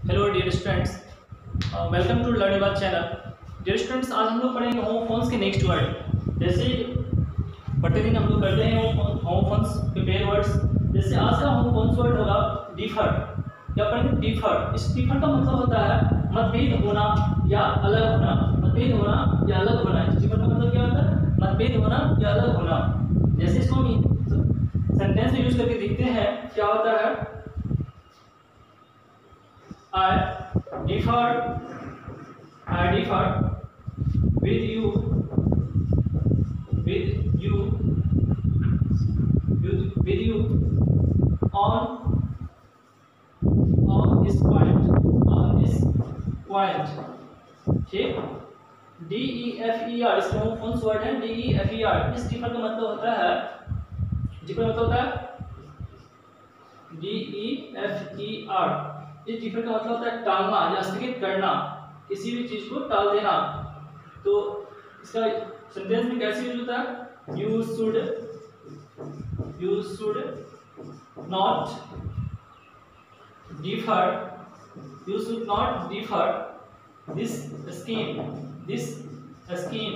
Hello dear students, welcome to learn बात channel. Dear students, आज हम लोग पढ़ेंगे होमोफोन्स के नेक्स्ट वर्ड। जैसे प्रतिदिन हम लोग करते हैं होमोफोन्स के पेयर वर्ड्स। जैसे आज का होमोफोन्स वर्ड होगा डिफर। क्या पढ़ेंगे? डिफर। इस डिफर का मतलब होता है मतभेद होना या अलग होना। मतभेद होना या अलग होना। इस डिफर का मतलब क्या होता है? मतभेद होना या अलग होना। जैसे इसको हम सेंटेंस में यूज करके देखते हैं, क्या होता है? I differ with you on this point। ठीक। DEFER इसका होमोफोन्स वर्ड है। DEFER इस डिफर का मतलब होता है, डिफर मतलब होता है DEFER। इस डिफर का मतलब होता है टालना या स्थगित करना, किसी भी चीज को टाल देना। तो इसका सेंटेंस में कैसे यूज होता है? You should not differ this scheme.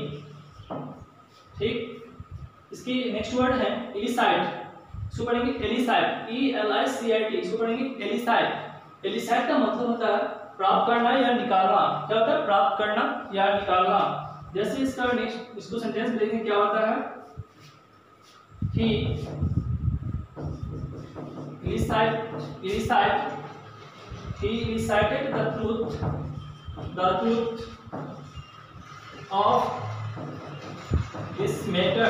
ठीक। इसकी नेक्स्ट वर्ड है एलिसाइट। इसको पढ़ेंगे एलिसाइट, ELICIT। इसको पढ़ेंगे एलिसाइट। एलिसाइट का मतलब होता है प्राप्त करना या निकालना। क्या होता है? प्राप्त करना या निकालना। जैसे इसका नेक्स्ट इसको सेंटेंस में देखें, क्या होता है? He elicited the truth of this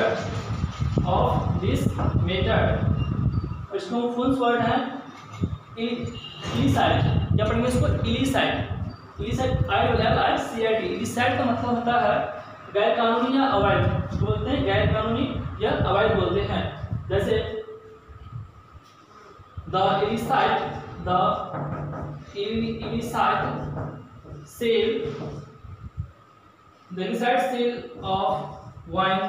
matter। इसको फुल वर्ड है इलिसाइट। क्या पढ़ेंगे इसको? इलिसाइट। ILICIT। इलिसाइट का मतलब होता है गैर कानूनी या अवैध। बोलते हैं गैर कानूनी या अवैध बोलते हैं। जैसे the illicit sale of wine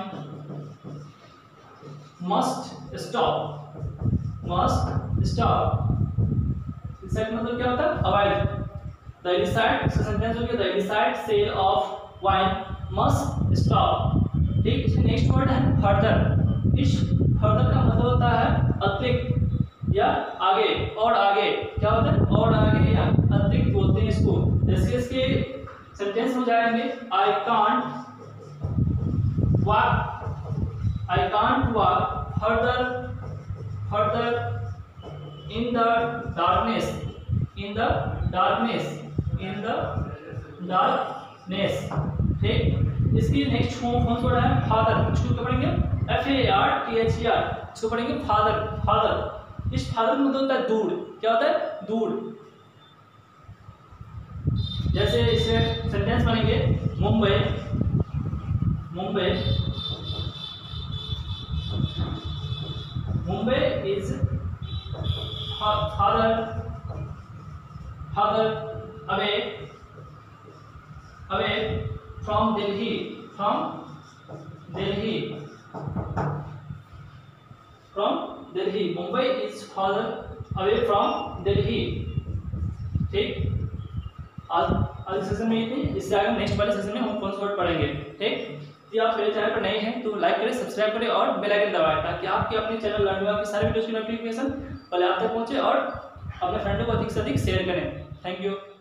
must stop। इलिसाइट मतलब क्या होता है? अवैध। The illicit सेंटेंस हो गया, the illicit sale of wine must stop। ठीक। इसका नेक्स्ट वर्ड है फर्दर। इस फर्दर का मतलब होता है अतिरिक्त या आगे और आगे। क्या होता है? और आगे या अतिरिक्त बोलते हैं इसको। जैसे इसके सेंटेंस हो जाएंगे, I can't walk further in the darkness। ठीक। इसकी नेक्स्ट होमोफोन्स वर्ड है फादर। इसको पढ़ेंगे FARTHER। इसको पढ़ेंगे फादर। इस फादर में होता है दूर। क्या होता है? दूर। जैसे इसे सेंटेंस बनेंगे, Mumbai is farther away from Delhi। Mumbai is farther away from Delhi। ठीक। आज सेशन में इतनी। इससे आगे नेक्स्ट वाले सेशन में हम कौन सा वर्ड पढ़ेंगे। ठीक। यदि आप मेरे चैनल पर नए हैं तो लाइक करें, सब्सक्राइब करें और बेल आइकन दबाएं, ताकि आपके अपने चैनल लर्निंग के सारे वीडियोस की नोटिफिकेशन पहले आप तक पहुंचे और अपने फ्रेंडों को अधिक से अधिक शेयर करें। Thank you.